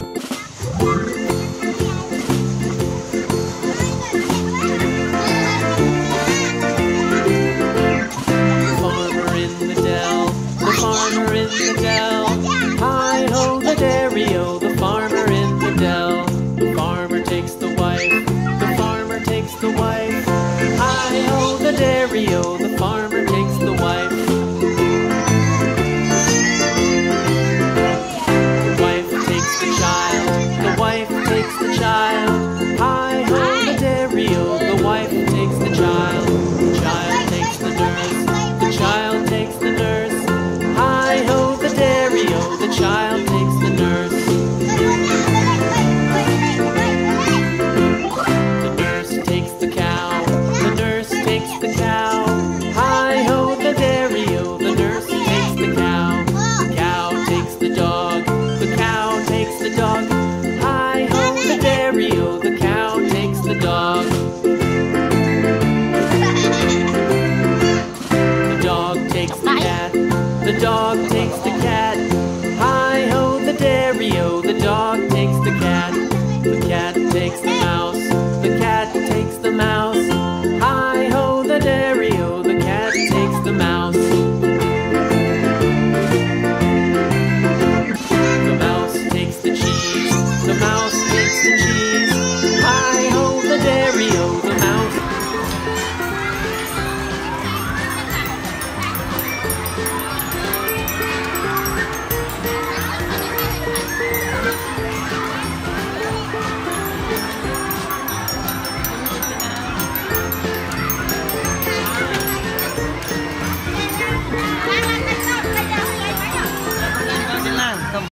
Farmer in the dell, the farmer in the dell. Hi-ho the dairy-o, the farmer in the dell. The farmer takes the wife, the farmer takes the wife. Hi-ho the dairy-o, the farmer takes the wife. The wife takes the child, the wife takes the child. Hi-ho the dairy-o, the wife takes the child. The child takes the nurse, the child takes the nurse. Hi-ho the dairy-o, the child takes the nurse. The nurse takes the cow, the nurse takes the cow. Hi-ho the dairy-o, the nurse takes the cow. The cow takes the dog, the cow takes the dog.